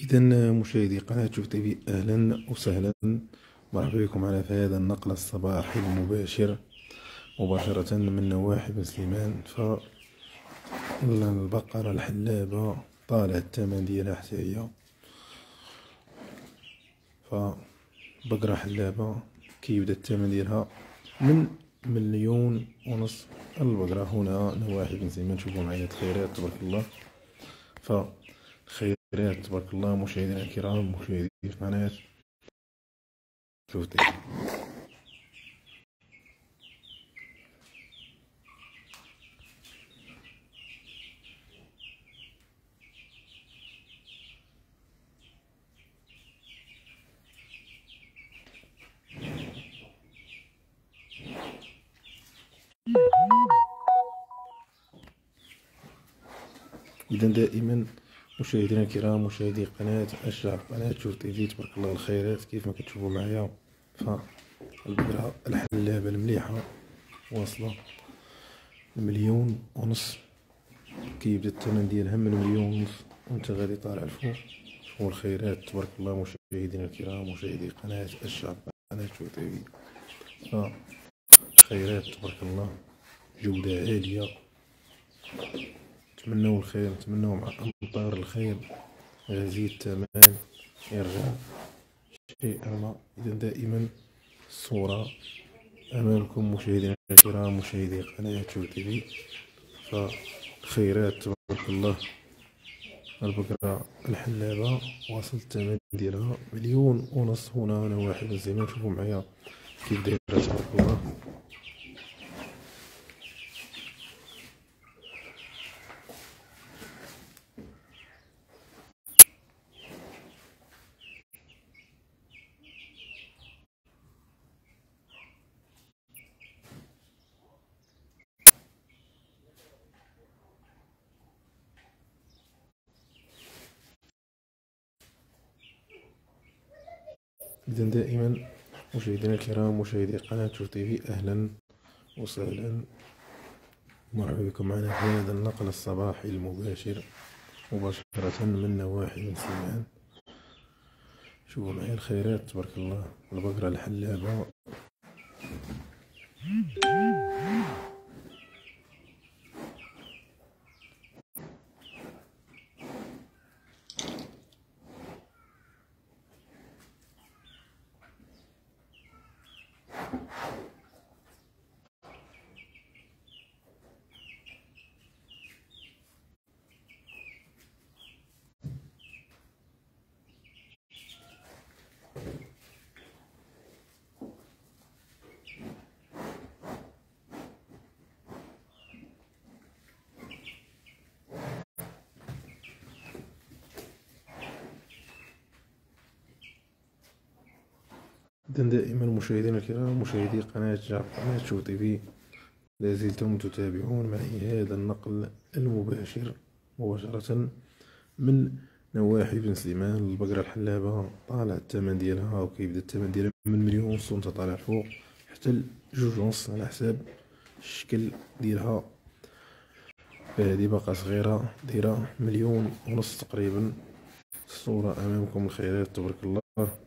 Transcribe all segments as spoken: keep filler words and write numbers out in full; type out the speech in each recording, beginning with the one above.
إذا مشاهدي قناة شوف تيفي، أهلا وسهلا، مرحبا بكم على في هذا النقل الصباحي المباشر مباشرة من نواحي بن سليمان. فالبقرة الحلابة طالع الثمن ديالها حتى هي، فبقرة حلابة كيبدا الثمن ديالها من مليون ونص البقرة هنا نواحي بن سليمان. شوفوا معايا الخيرات تبارك الله، فالخيرات تبارك الله مشاهدينا الكرام، مشاهدي قناة شوف تيفي. إذا دائما مشاهدينا الكرام، مشاهدي قناة الشعب، قناة شوف تيفي، تبارك الله الخيرات كيف ما كتشوفوا معايا. فالبقرة الحلابة المليحة واصلة مليون ونص، كيبدا الثمن ديالها من مليون ونص وانت غادي طالع الفوق. شوفوا الخيرات تبارك الله مشاهدينا الكرام، مشاهدي قناة الشعب، قناة شوف تيفي. فالخيرات تبارك الله جودة عالية، نتمناو الخير، نتمناو مع امطار الخير غيزيد الثمن يرجع شيئا ما. اذا دائما الصورة امامكم مشاهدينا الكرام، مشاهدي قناة شوف تيفي. فالخيرات تبارك الله، البقرة الحلابة واصل الثمن ديالها مليون ونص هنا نواحي بن سليمان. شوفوا معايا كيف دايرة تبارك الله. إذا دائما مشاهدينا الكرام، مشاهدي قناة شوف تيفي، أهلا وسهلا، مرحبا بكم معنا في هذا النقل الصباحي المباشر مباشرة من نواحي بن سليمان. شوفوا معايا الخيرات تبارك الله، البقرة الحلابة إذا دائما مشاهدينا الكرام، مشاهدي قناة شعب، قناة شوف تيفي، لازلتم تتابعون معي هذا النقل المباشر مباشرة من نواحي بن سليمان. البقرة الحلابة طالع الثمن ديالها، وكيبدا الثمن ديالها من مليون ونص وانت طالع فوق حتى لجوج ونص على حساب الشكل ديالها. فهادي باقا صغيرة دايرة مليون ونص تقريبا. الصورة أمامكم الخيرات تبارك الله.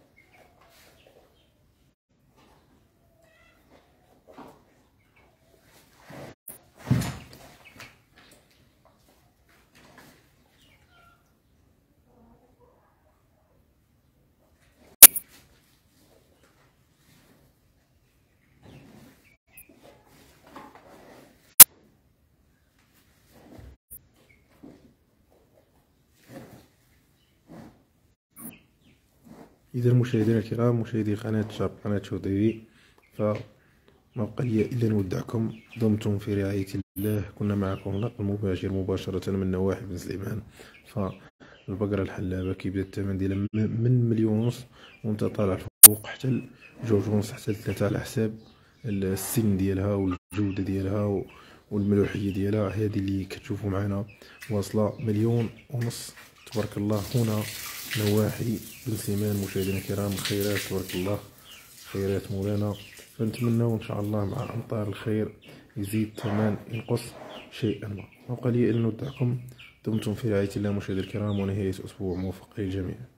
إذا مشاهدينا الكرام، مشاهدي قناة شعب، قناة شوف تيفي، فما بقى لي إلا نودعكم. دمتم في رعاية الله. كنا معكم نقل مباشر مباشرة من نواحي بن سليمان. فالبقرة الحلابة كيبدا الثمن ديالها من مليون ونص وانت طالع فوق حتى لجوج ونص حتى لثلاثة على حساب السن ديالها والجودة ديالها والملوحية ديالها. هذه اللي كتشوفوا معنا واصلة مليون ونص تبارك الله هنا نواحي بن سليمان. مشاهدينا الكرام، الخيرات تبارك الله، خيرات مولانا. فنتمناو ان شاء الله مع امطار الخير يزيد الثمن، ينقص شيئا ما. ما بقى لي إلا نودعكم. دمتم في رعاية الله مشاهدي الكرام، ونهاية أسبوع موفق للجميع.